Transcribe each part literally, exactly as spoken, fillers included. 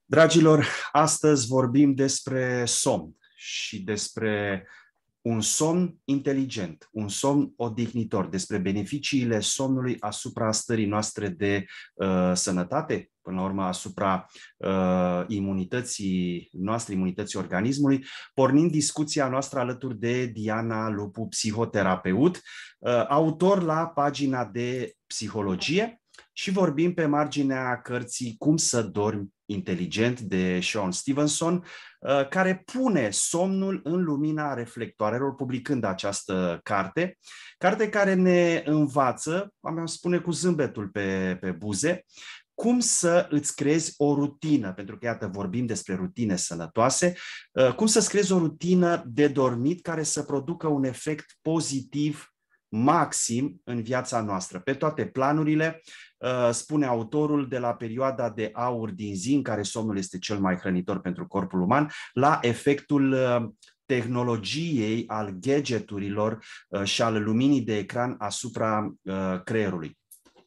Dragilor, astăzi vorbim despre somn și despre un somn inteligent, un somn odihnitor, despre beneficiile somnului asupra stării noastre de uh, sănătate, până la urmă asupra uh, imunității noastre, imunității organismului, pornind discuția noastră alături de Diana Lupu, psihoterapeut, uh, autor la pagina de psihologie, și vorbim pe marginea cărții Cum să dormi inteligent de Shawn Stevenson, care pune somnul în lumina reflectoarelor, publicând această carte, carte care ne învață, am spune cu zâmbetul pe, pe buze, cum să îți creezi o rutină, pentru că, iată, vorbim despre rutine sănătoase, cum să-ți creezi o rutină de dormit care să producă un efect pozitiv maxim în viața noastră, pe toate planurile, spune autorul, de la perioada de aur din zi, în care somnul este cel mai hrănitor pentru corpul uman, la efectul tehnologiei, al gadgeturilor și al luminii de ecran asupra creierului.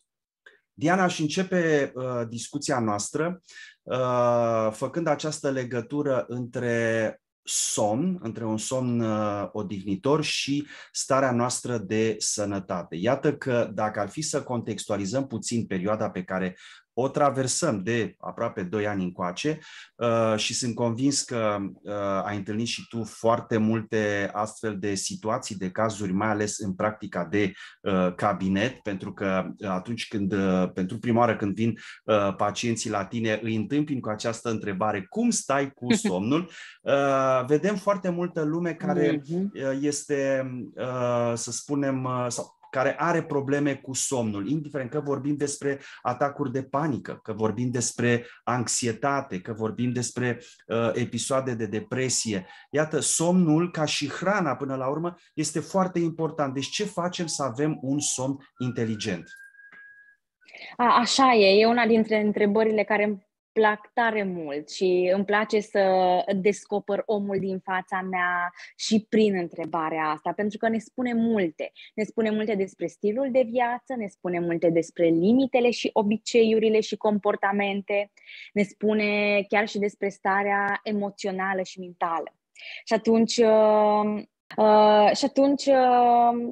Diana, aș începe discuția noastră făcând această legătură între somn, între un somn uh, odihnitor și starea noastră de sănătate. Iată că dacă ar fi să contextualizăm puțin perioada pe care o traversăm de aproape doi ani încoace, uh, și sunt convins că uh, ai întâlnit și tu foarte multe astfel de situații, de cazuri, mai ales în practica de uh, cabinet, pentru că atunci când, uh, pentru prima oară când vin uh, pacienții la tine, îi întâmpini cu această întrebare: cum stai cu somnul? Uh, vedem foarte multă lume care uh, este, uh, să spunem, uh, sau care are probleme cu somnul, indiferent că vorbim despre atacuri de panică, că vorbim despre anxietate, că vorbim despre uh, episoade de depresie. Iată, somnul, ca și hrana până la urmă, este foarte important. Deci ce facem să avem un somn inteligent? A, așa e, e una dintre întrebările care îmi plac tare mult și îmi place să descoper omul din fața mea și prin întrebarea asta, pentru că ne spune multe. Ne spune multe despre stilul de viață, ne spune multe despre limitele și obiceiurile și comportamente, ne spune chiar și despre starea emoțională și mentală. Și atunci, uh, uh, și atunci uh,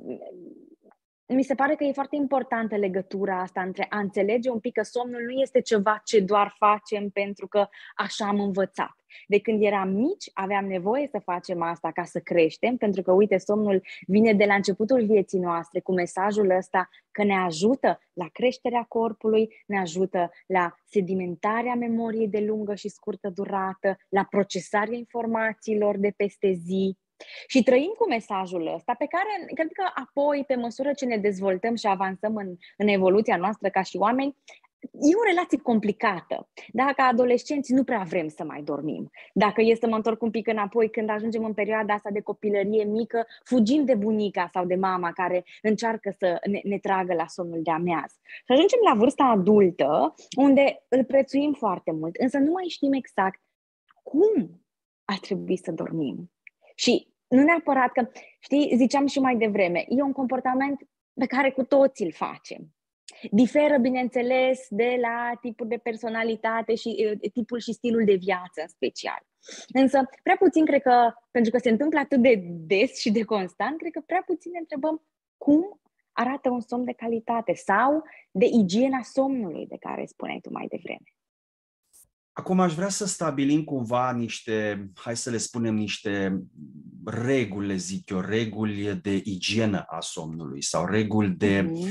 mi se pare că e foarte importantă legătura asta între a înțelege un pic că somnul nu este ceva ce doar facem pentru că așa am învățat. De când eram mici, aveam nevoie să facem asta ca să creștem, pentru că, uite, somnul vine de la începutul vieții noastre cu mesajul ăsta că ne ajută la creșterea corpului, ne ajută la sedimentarea memoriei de lungă și scurtă durată, la procesarea informațiilor de peste zi. Și trăim cu mesajul ăsta, pe care cred că apoi, pe măsură ce ne dezvoltăm și avansăm în, în evoluția noastră ca și oameni, e o relație complicată. Dacă adolescenți nu prea vrem să mai dormim. Dacă e să mă întorc un pic înapoi, când ajungem în perioada asta de copilărie mică, fugim de bunica sau de mama care încearcă să ne, ne tragă la somnul de amiază. Și ajungem la vârsta adultă, unde îl prețuim foarte mult, însă nu mai știm exact cum ar trebui să dormim. Și nu neapărat că, știi, ziceam și mai devreme, e un comportament pe care cu toții îl facem. Diferă, bineînțeles, de la tipul de personalitate și tipul și stilul de viață în special. Însă, prea puțin, cred că, pentru că se întâmplă atât de des și de constant, cred că prea puțin ne întrebăm cum arată un somn de calitate sau de igiena somnului de care spuneai tu mai devreme. Acum aș vrea să stabilim cumva niște, hai să le spunem, niște reguli, le zic eu, reguli de igienă a somnului sau reguli de uh-huh.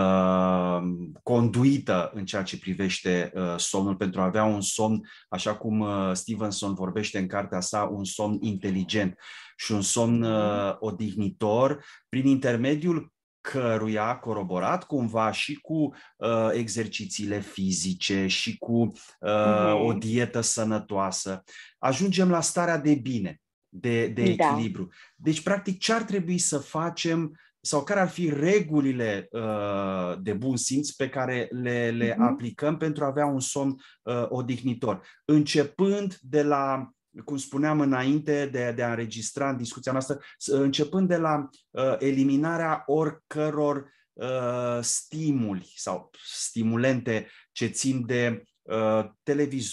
uh, conduită în ceea ce privește uh, somnul, pentru a avea un somn, așa cum uh, Stevenson vorbește în cartea sa, un somn inteligent și un somn uh, odihnitor, prin intermediul căruia, coroborat cumva și cu uh, exercițiile fizice și cu uh, uh-huh. o dietă sănătoasă, ajungem la starea de bine, de, de echilibru. Da. Deci, practic, ce ar trebui să facem sau care ar fi regulile uh, de bun simț pe care le, le uh-huh. aplicăm pentru a avea un somn uh, odihnitor, începând de la, cum spuneam înainte de, de a înregistra în discuția noastră, începând de la uh, eliminarea oricăror uh, stimuli sau stimulente ce țin de uh, televizor,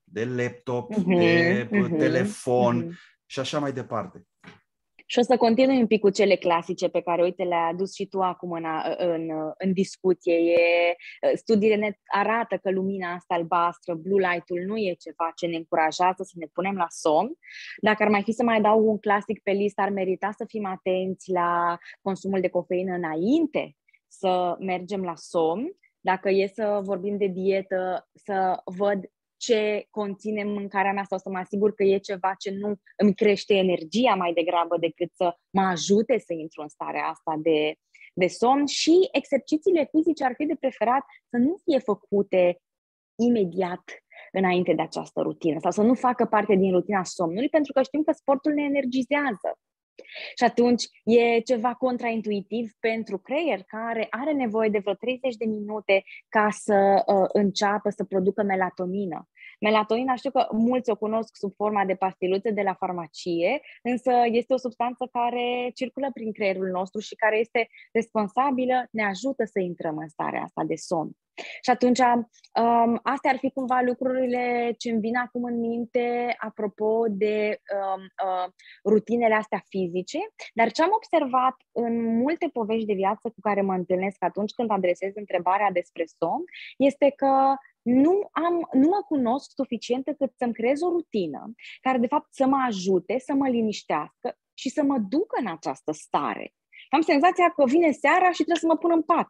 de laptop, Mhm, de mhm, telefon mhm. și așa mai departe. Și o să continui un pic cu cele clasice pe care, uite, le-ai adus și tu acum în, în, în discuție. E, studiile ne arată că lumina asta albastră, blue light-ul, nu e ceva ce ne încurajează să ne punem la somn. Dacă ar mai fi să mai adaug un clasic pe listă, ar merita să fim atenți la consumul de cofeină înainte să mergem la somn. Dacă e să vorbim de dietă, să văd ce conține mâncarea mea sau să mă asigur că e ceva ce nu îmi crește energia mai degrabă decât să mă ajute să intru în starea asta de, de somn. Și exercițiile fizice ar fi de preferat să nu fie făcute imediat înainte de această rutină sau să nu facă parte din rutina somnului, pentru că știm că sportul ne energizează. Și atunci e ceva contraintuitiv pentru creier, care are nevoie de vreo treizeci de minute ca să uh, înceapă să producă melatonină. Melatonina, știu că mulți o cunosc sub forma de pastiluțe de la farmacie, însă este o substanță care circulă prin creierul nostru și care este responsabilă, ne ajută să intrăm în starea asta de somn. Și atunci, um, astea ar fi cumva lucrurile ce îmi vin acum în minte apropo de um, uh, rutinele astea fizice, dar ce am observat în multe povești de viață cu care mă întâlnesc atunci când adresez întrebarea despre somn, este că nu, am, nu mă cunosc suficient cât să-mi creez o rutină care de fapt să mă ajute, să mă liniștească și să mă ducă în această stare. Am senzația că vine seara și trebuie să mă pun în pat.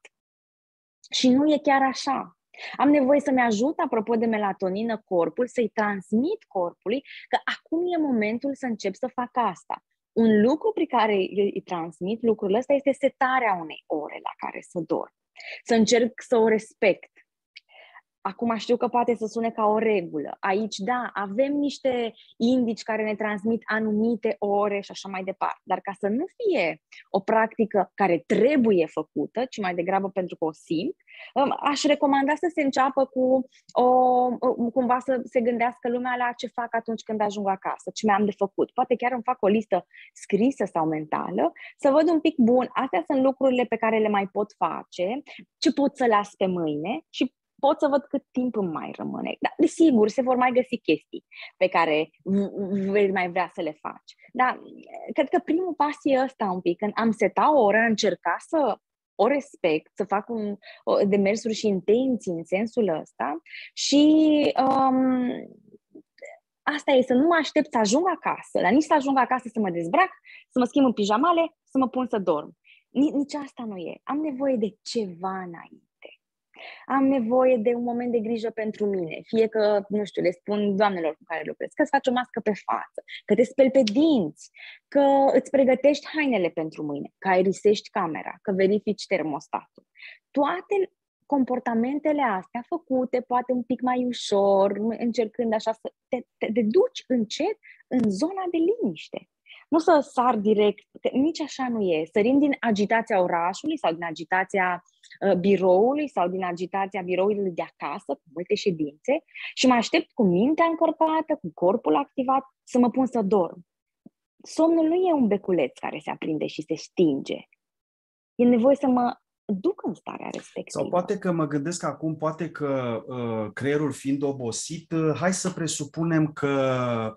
Și nu e chiar așa. Am nevoie să-mi ajut, apropo de melatonină, corpul, să-i transmit corpului că acum e momentul să încep să fac asta. Un lucru prin care îi transmit lucrul ăsta este setarea unei ore la care să dorm. Să încerc să o respect. Acum știu că poate să sune ca o regulă. Aici, da, avem niște indici care ne transmit anumite ore și așa mai departe. Dar ca să nu fie o practică care trebuie făcută, ci mai degrabă pentru că o simt, aș recomanda să se înceapă cu o, cumva să se gândească lumea la ce fac atunci când ajung acasă, ce mi-am de făcut. Poate chiar îmi fac o listă scrisă sau mentală, să văd un pic, bun, astea sunt lucrurile pe care le mai pot face, ce pot să las pe mâine și pot să văd cât timp îmi mai rămâne. Dar, desigur, se vor mai găsi chestii pe care vei mai vrea să le faci. Dar cred că primul pas e ăsta un pic. Când am setat o oră, încerca să o respect, să fac un, o, demersuri și intenții în sensul ăsta și um, asta e, să nu mă aștept să ajung acasă, dar nici să ajung acasă să mă dezbrac, să mă schimb în pijamale, să mă pun să dorm. Nici asta nu e. Am nevoie de ceva înainte. Am nevoie de un moment de grijă pentru mine. Fie că, nu știu, le spun doamnelor cu care lucrez, că îți faci o mască pe față, că te speli pe dinți, că îți pregătești hainele pentru mâine, că aerisești camera, că verifici termostatul. Toate comportamentele astea făcute, poate un pic mai ușor, încercând așa să te, te, te duci încet în zona de liniște. Nu să sar direct, că nici așa nu e. Sărim din agitația orașului sau din agitația uh, biroului sau din agitația biroului de acasă, cu multe ședințe, și mă aștept cu mintea încărcată, cu corpul activat, să mă pun să dorm. Somnul nu e un beculeț care se aprinde și se stinge. E nevoie să mă duc în starea respectivă. Sau poate că mă gândesc acum, poate că uh, creierul fiind obosit, uh, hai să presupunem că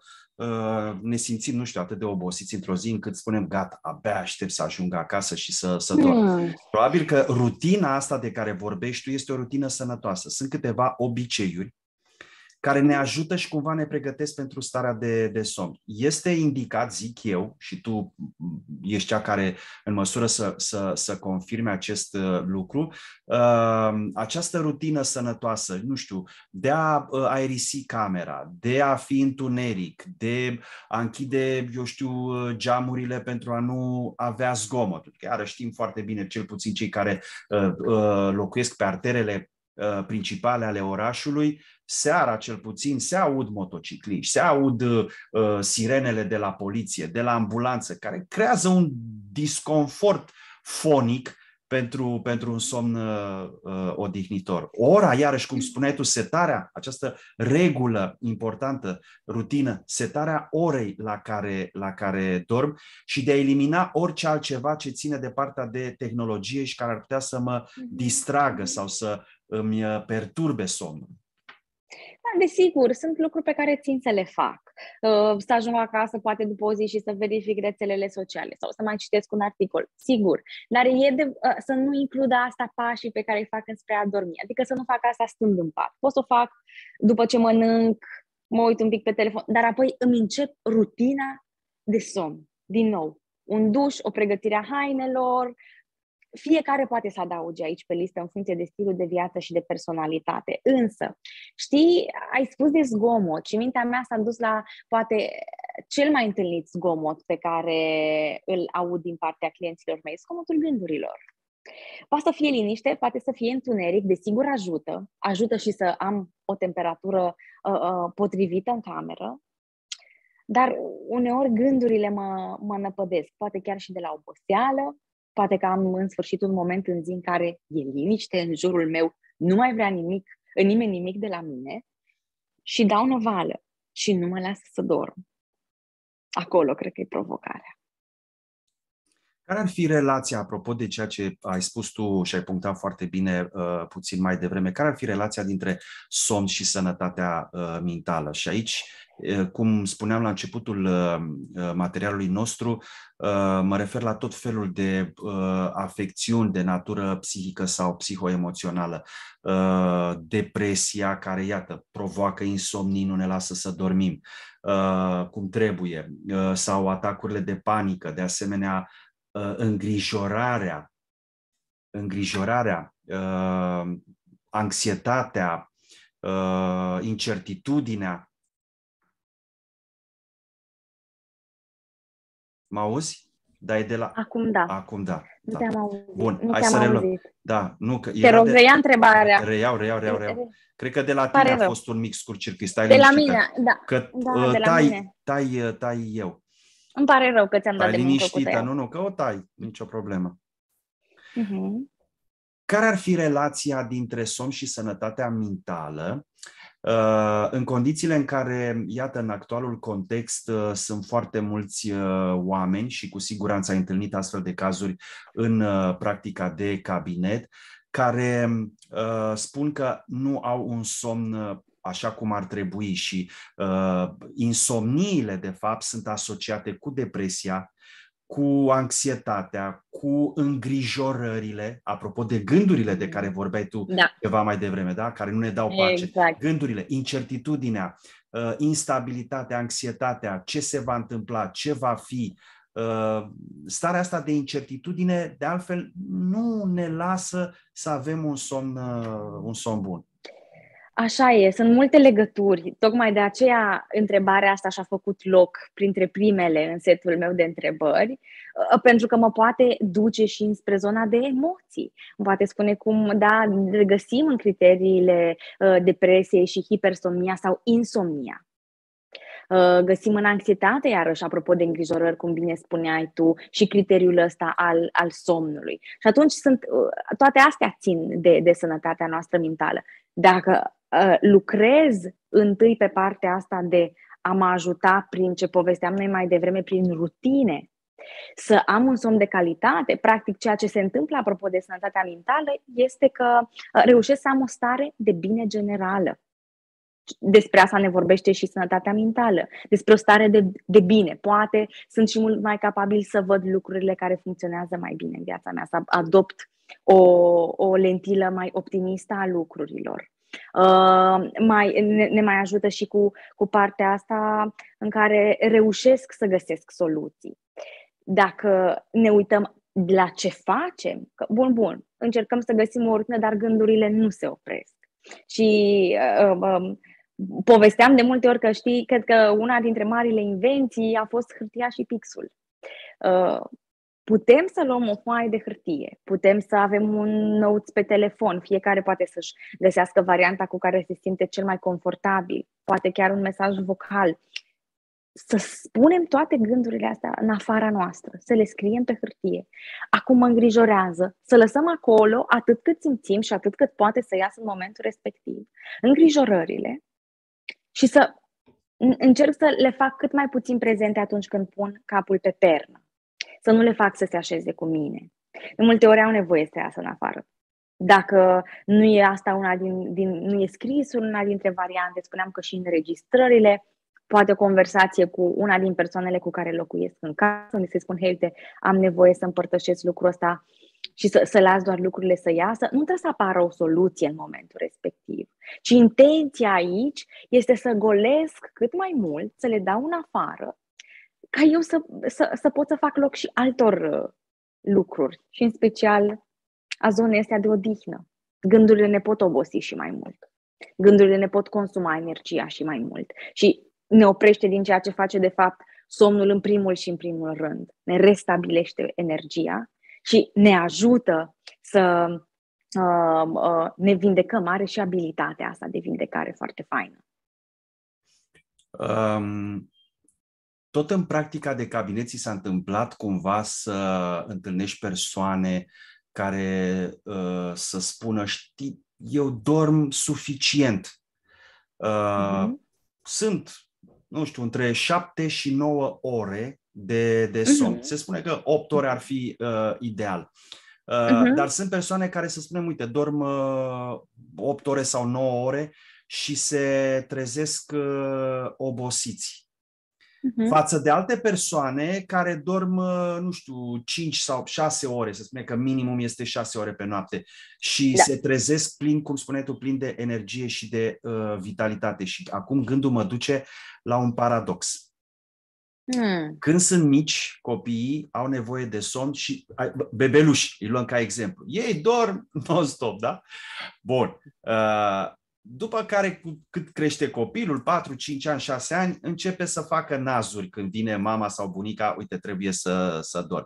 ne simțim, nu știu, atât de obosiți într-o zi încât spunem, gata, abia aștept să ajung acasă și să, să dorm. Hmm. Probabil că rutina asta de care vorbești tu este o rutină sănătoasă. Sunt câteva obiceiuri care ne ajută și cumva ne pregătesc pentru starea de, de somn. Este indicat, zic eu, și tu ești cea care în măsură să, să, să confirme acest lucru, uh, această rutină sănătoasă, nu știu, de a aerisi camera, de a fi întuneric, de a închide, eu știu, geamurile pentru a nu avea zgomot. Chiar știm foarte bine, cel puțin cei care uh, uh, locuiesc pe arterele principale ale orașului, seara cel puțin se aud motocicliști, se aud uh, sirenele de la poliție, de la ambulanță, care creează un disconfort fonic pentru, pentru un somn uh, odihnitor. Ora, iarăși, cum spuneai tu, setarea, această regulă importantă, rutină, setarea orei la care, la care dorm și de a elimina orice altceva ce ține de partea de tehnologie și care ar putea să mă distragă sau să îmi perturbe somnul. Da, desigur, sunt lucruri pe care țin să le fac. Uh, să ajung acasă, poate după o zi și să verific rețelele sociale sau să mai citesc un articol, sigur. Dar e de, uh, să nu includă asta pașii pe care îi fac înspre a dormi. Adică să nu fac asta stând în pat. Pot să o fac după ce mănânc, mă uit un pic pe telefon, dar apoi îmi încep rutina de somn. Din nou, un duș, o pregătire a hainelor. Fiecare poate să adauge aici pe listă în funcție de stilul de viață și de personalitate. Însă, știi, ai spus de zgomot și mintea mea s-a dus la poate cel mai întâlnit zgomot pe care îl aud din partea clienților mei, zgomotul gândurilor. Poate să fie liniște, poate să fie întuneric, desigur ajută, ajută și să am o temperatură uh, uh, potrivită în cameră, dar uneori gândurile mă, mă năpădesc, poate chiar și de la oboseală. Poate că am în sfârșit un moment în zi în care e liniște în jurul meu, nu mai vrea nimic, nimeni nimic de la mine și dau năvală și nu mă lasă să dorm. Acolo cred că e provocarea. Care ar fi relația, apropo de ceea ce ai spus tu și ai punctat foarte bine uh, puțin mai devreme, care ar fi relația dintre somn și sănătatea uh, mentală? Și aici, uh, cum spuneam la începutul uh, materialului nostru, uh, mă refer la tot felul de uh, afecțiuni de natură psihică sau psihoemoțională. Uh, depresia care, iată, provoacă insomnii, nu ne lasă să dormim uh, cum trebuie, uh, sau atacurile de panică, de asemenea, îngrijorarea, îngrijorarea, uh, anxietatea, uh, incertitudinea. Mă auzi? Da, e de la... Acum da. Acum da. Nu da. te-am auzit. Bun, nu hai te-am să reluăm. auzit. Da, nu, că Te rog, de... reia întrebarea. Reiau, reiau, reiau, reiau. Cred că de la Pare tine a rău. fost un mic scurt-circuit. Stai de la liniștită. mine, da. Că da, uh, de la tai, mine. tai, tai eu. Îmi pare rău că ți-am dat Tai de muncă cu liniștită, tăiat. nu, nu, că o tai, nicio problemă. Uh-huh. Care ar fi relația dintre somn și sănătatea mentală în condițiile în care, iată, în actualul context sunt foarte mulți oameni și cu siguranță ai întâlnit astfel de cazuri în practica de cabinet, care spun că nu au un somn așa cum ar trebui și insomniile, de fapt, sunt asociate cu depresia, cu anxietatea, cu îngrijorările, apropo de gândurile de care vorbeai tu da. ceva mai devreme, da? Care nu ne dau pace. Exact. Gândurile, incertitudinea, instabilitatea, anxietatea, ce se va întâmpla, ce va fi. Starea asta de incertitudine, de altfel, nu ne lasă să avem un somn, un somn bun. Așa e, sunt multe legături. Tocmai de aceea întrebarea asta și-a făcut loc printre primele în setul meu de întrebări, pentru că mă poate duce și înspre zona de emoții. Mă poate spune cum, da, găsim în criteriile depresiei și hipersomnia sau insomnia. Găsim în anxietate, iarăși, apropo de îngrijorări, cum bine spuneai tu, și criteriul ăsta al, al somnului. Și atunci sunt, toate astea țin de, de sănătatea noastră mentală. Dacă uh, lucrez întâi pe partea asta de a mă ajuta prin ce povesteam noi mai devreme, prin rutine, să am un somn de calitate, practic ceea ce se întâmplă apropo de sănătatea mentală este că uh, reușesc să am o stare de bine generală. Despre asta ne vorbește și sănătatea mentală, despre o stare de, de bine. Poate sunt și mult mai capabil să văd lucrurile care funcționează mai bine în viața mea, să adopt o, o lentilă mai optimistă a lucrurilor. Uh, mai, ne, ne mai ajută și cu, cu partea asta în care reușesc să găsesc soluții. Dacă ne uităm la ce facem, că, bun, bun, încercăm să găsim o rutină, dar gândurile nu se opresc. Și uh, uh, povesteam de multe ori că, știi, cred că una dintre marile invenții a fost hârtia și pixul. Uh, putem să luăm o foaie de hârtie, putem să avem un notes pe telefon, fiecare poate să-și găsească varianta cu care se simte cel mai confortabil, poate chiar un mesaj vocal. Să spunem toate gândurile astea în afara noastră, să le scriem pe hârtie. Acum mă îngrijorează, să lăsăm acolo atât cât simțim și atât cât poate să iasă în momentul respectiv îngrijorările și să încerc să le fac cât mai puțin prezente atunci când pun capul pe pernă. Să nu le fac să se așeze cu mine. De multe ori au nevoie să iasă în afară. Dacă nu e asta una din, din nu e scrisul una dintre variante, spuneam că și înregistrările, poate o conversație cu una din persoanele cu care locuiesc în casă, unde se spun, hei, uite, am nevoie să împărtășesc lucrul ăsta și să, să las doar lucrurile să iasă. Nu trebuie să apară o soluție în momentul respectiv, ci intenția aici este să golesc cât mai mult, să le dau în afară, ca eu să, să, să pot să fac loc și altor uh, lucruri și în special a zonei astea de odihnă. Gândurile ne pot obosi și mai mult. Gândurile ne pot consuma energia și mai mult. Și ne oprește din ceea ce face de fapt somnul în primul și în primul rând. Ne restabilește energia și ne ajută să uh, uh, ne vindecăm. Are și abilitatea asta de vindecare foarte faină. Um, tot în practica de cabinet ți s-a întâmplat cumva să întâlnești persoane care uh, să spună, știi, eu dorm suficient. Uh, uh-huh. Sunt, nu știu, între șapte și nouă ore de, de somn. Uh-huh. Se spune că opt ore ar fi uh, ideal. Uh, uh-huh. Dar sunt persoane care, să spunem, uite, dorm uh, opt ore sau nouă ore și se trezesc uh, obosiți. Uh-huh. Față de alte persoane care dorm, nu știu, cinci sau șase ore, să spunem că minimum este șase ore pe noapte și da. Se trezesc plin, cum spuneai tu, plin de energie și de uh, vitalitate. Și acum gândul mă duce la un paradox. Hmm. Când sunt mici, copiii au nevoie de somn și bebeluși, îi luăm ca exemplu. Ei dorm non-stop, da? Bun. Uh, După care, cât crește copilul, patru, cinci ani, șase ani, începe să facă nazuri când vine mama sau bunica, uite, trebuie să, să dormi.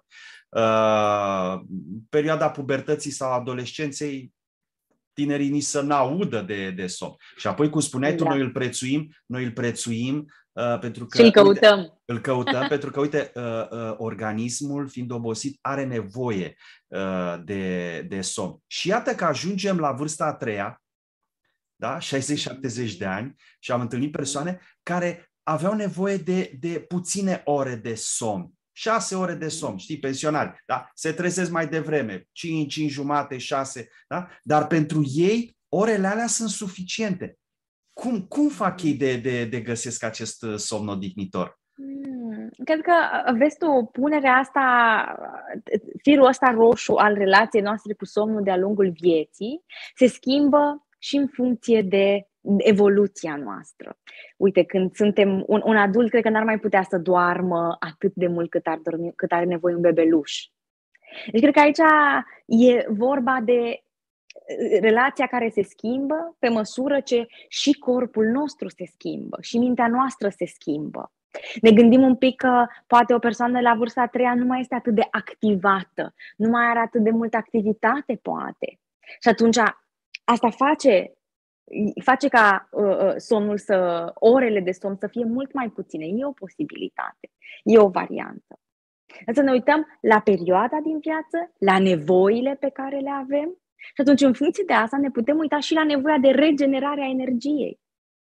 Uh, perioada pubertății sau adolescenței, tinerii nici să n-audă de, de somn. Și apoi, cum spuneai tu, da. noi îl prețuim, noi îl prețuim uh, pentru că... Și îl căutăm. Uite, îl căutăm pentru că, uite, uh, uh, organismul, fiind obosit, are nevoie uh, de, de somn. Și iată că ajungem la vârsta a treia, da? șaizeci șaptezeci de ani și am întâlnit persoane care aveau nevoie de, de puține ore de somn. șase ore de somn, știi, pensionari, da? Se trezesc mai devreme, cinci, cinci jumate, șase, da? Dar pentru ei orele alea sunt suficiente. Cum, cum fac ei de, de, de găsesc acest somn odihnitor? Hmm, cred că, vezi tu, punerea asta, firul ăsta roșu al relației noastre cu somnul de-a lungul vieții se schimbă și în funcție de evoluția noastră. Uite, când suntem un, un adult, cred că n-ar mai putea să doarmă atât de mult cât, ar dormi, cât are nevoie un bebeluș. Deci cred că aici e vorba de relația care se schimbă pe măsură ce și corpul nostru se schimbă și mintea noastră se schimbă. Ne gândim un pic că poate o persoană la vârsta a treia nu mai este atât de activată, nu mai are atât de multă activitate, poate. Și atunci asta face, face ca uh, somnul să, orele de somn să fie mult mai puține. E o posibilitate, e o variantă. Să ne uităm la perioada din viață, la nevoile pe care le avem și atunci în funcție de asta ne putem uita și la nevoia de regenerare a energiei.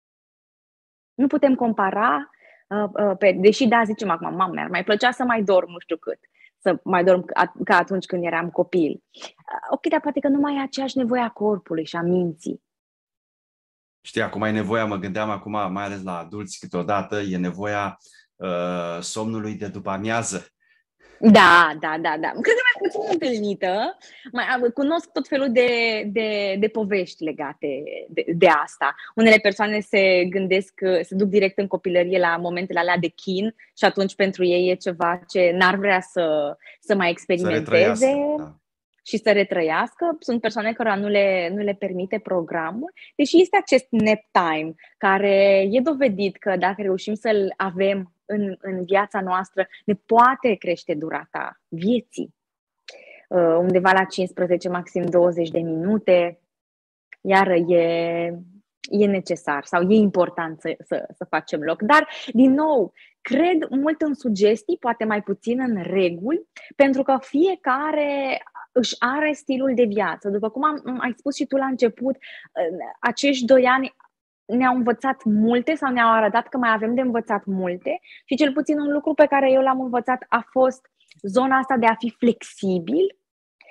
Nu putem compara, uh, uh, pe, deși da, zicem acum, mamă, mi-ar mai plăcea să mai dorm nu știu cât, să mai dorm ca atunci când eram copil. Ok, dar poate că nu mai e aceeași nevoie a corpului și a minții. Știi, acum ai nevoia, mă gândeam acum, mai ales la adulți câteodată, e nevoia uh, somnului de după amiază. Da, da, da, da. Cred că mai puțin întâlnită. Mai, cunosc tot felul de, de, de povești legate de, de asta. Unele persoane se gândesc, se duc direct în copilărie la momentele alea de chin și atunci pentru ei e ceva ce n-ar vrea să, să mai experimenteze să da. și să retrăiască. Sunt persoane care nu le, nu le permite programul. Deși este acest nap time care e dovedit că dacă reușim să-l avem În, în viața noastră, ne poate crește durata vieții. Uh, undeva la cincisprezece, maxim douăzeci de minute, iar e, e necesar sau e important să, să, să facem loc. Dar, din nou, cred mult în sugestii, poate mai puțin în reguli, pentru că fiecare își are stilul de viață. După cum am, ai spus și tu la început, acești doi ani ne-au învățat multe sau ne-au arătat că mai avem de învățat multe și cel puțin un lucru pe care eu l-am învățat a fost zona asta de a fi flexibil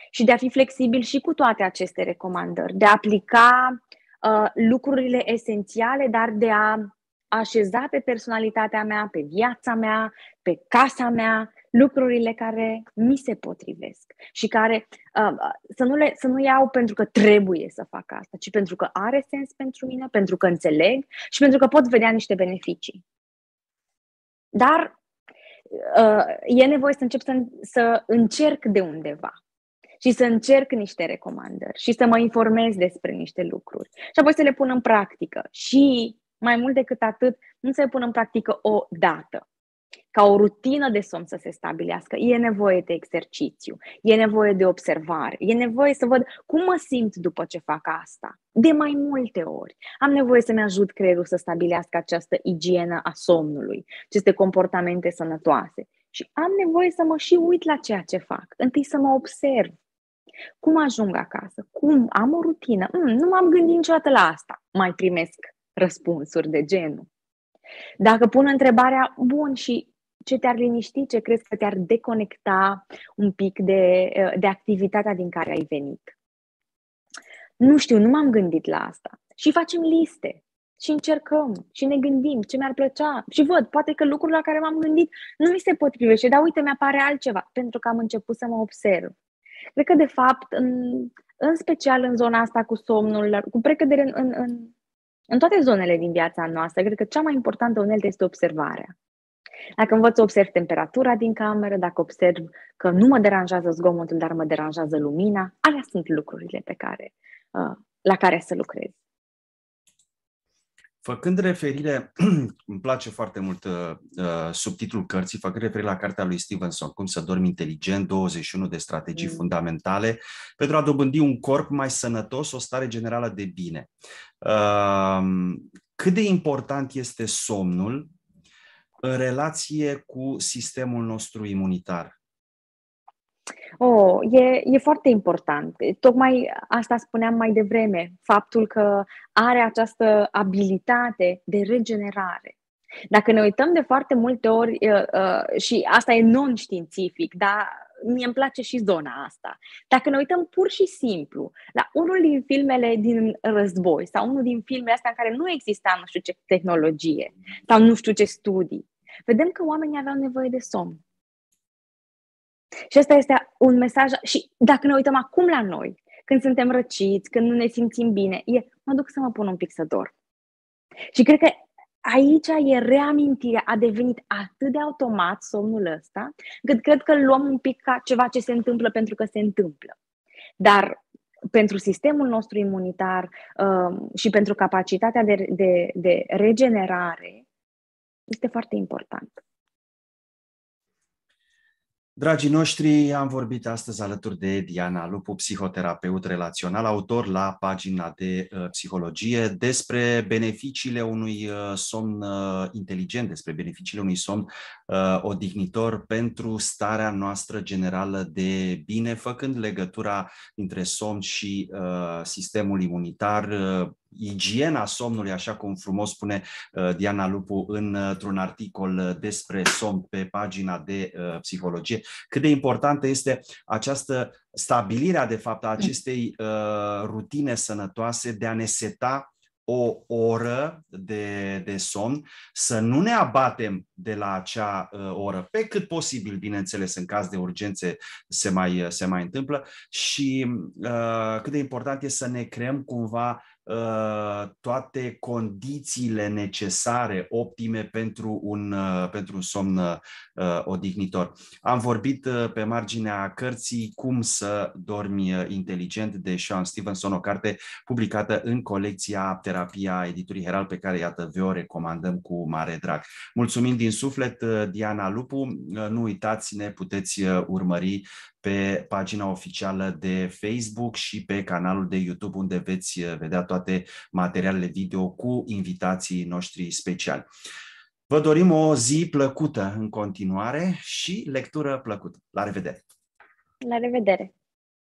și de a fi flexibil și cu toate aceste recomandări, de a aplica uh, lucrurile esențiale, dar de a așeza pe personalitatea mea, pe viața mea, pe casa mea, lucrurile care mi se potrivesc și care uh, să, nu le, să nu iau pentru că trebuie să fac asta, ci pentru că are sens pentru mine, pentru că înțeleg și pentru că pot vedea niște beneficii. Dar uh, e nevoie să încep să, să încerc de undeva și să încerc niște recomandări și să mă informez despre niște lucruri și apoi să le pun în practică. Și mai mult decât atât, nu să le pun în practică o dată, ca o rutină de somn să se stabilească. E nevoie de exercițiu, e nevoie de observare, e nevoie să văd cum mă simt după ce fac asta. De mai multe ori. Am nevoie să-mi ajut creierul să stabilească această igienă a somnului, aceste comportamente sănătoase. Și am nevoie să mă și uit la ceea ce fac. Întâi să mă observ. Cum ajung acasă? Cum? Am o rutină? Mm, nu m-am gândit niciodată la asta. Mai primesc răspunsuri de genul. Dacă pun întrebarea, bun, și ce te-ar liniști, ce crezi că te-ar deconecta un pic de, de activitatea din care ai venit? Nu știu, nu m-am gândit la asta. Și facem liste și încercăm și ne gândim ce mi-ar plăcea și văd, poate că lucrul la care m-am gândit nu mi se potrivește, dar uite, mi-apare altceva, pentru că am început să mă observ. Cred că, de fapt, în, în special în zona asta cu somnul, cu precădere în, în, în, în toate zonele din viața noastră, cred că cea mai importantă uneltă este observarea. Dacă învăț să observ temperatura din cameră, dacă observ că nu mă deranjează zgomotul, dar mă deranjează lumina, alea sunt lucrurile pe care, uh, la care să lucrez. Făcând referire, îmi place foarte mult uh, subtitlul cărții, făcând referire la cartea lui Stevenson, Cum să dormi inteligent, douăzeci și unu de strategii mm. fundamentale pentru a dobândi un corp mai sănătos, o stare generală de bine. Uh, cât de important este somnul în relație cu sistemul nostru imunitar? Oh, e, e foarte important. Tocmai asta spuneam mai devreme, faptul că are această abilitate de regenerare. Dacă ne uităm de foarte multe ori, uh, uh, și asta e non-științific, dar mie îmi place și zona asta, dacă ne uităm pur și simplu la unul din filmele din război sau unul din filmele astea în care nu exista nu știu ce tehnologie sau nu știu ce studii, vedem că oamenii aveau nevoie de somn. Și ăsta este un mesaj. Și dacă ne uităm acum la noi, când suntem răciți, când nu ne simțim bine, e, mă duc să mă pun un pic să dorm. Și cred că aici e reamintirea, a devenit atât de automat somnul ăsta, încât cred că îl luăm un pic ca ceva ce se întâmplă pentru că se întâmplă. Dar pentru sistemul nostru imunitar um, și pentru capacitatea de, de, de regenerare este foarte important. Dragii noștri, am vorbit astăzi alături de Diana Lupu, psihoterapeut relațional, autor la pagina de uh, psihologie, despre beneficiile unui uh, somn uh, inteligent, despre beneficiile unui somn uh, odihnitor pentru starea noastră generală de bine, făcând legătura între somn și uh, sistemul imunitar, uh, igiena somnului, așa cum frumos spune uh, Diana Lupu într-un articol despre somn pe pagina de uh, psihologie, cât de importantă este această stabilirea, de fapt, a acestei uh, rutine sănătoase de a ne seta o oră de, de somn, să nu ne abatem de la acea uh, oră, pe cât posibil, bineînțeles, în caz de urgențe se mai, se mai întâmplă, și uh, cât de important este să ne creăm cumva uh, toate condițiile necesare, optime pentru un, uh, pentru un somn uh, odihnitor. Am vorbit uh, pe marginea cărții Cum să dormi inteligent de Sean Stevenson, o carte publicată în colecția Terapia editurii Herald, pe care, iată, vă o recomandăm cu mare drag. Mulțumim din suflet, Diana Lupu. Nu uitați, ne puteți urmări pe pagina oficială de Facebook și pe canalul de YouTube, unde veți vedea toate materialele video cu invitații noștri speciali. Vă dorim o zi plăcută în continuare și lectură plăcută. La revedere! La revedere!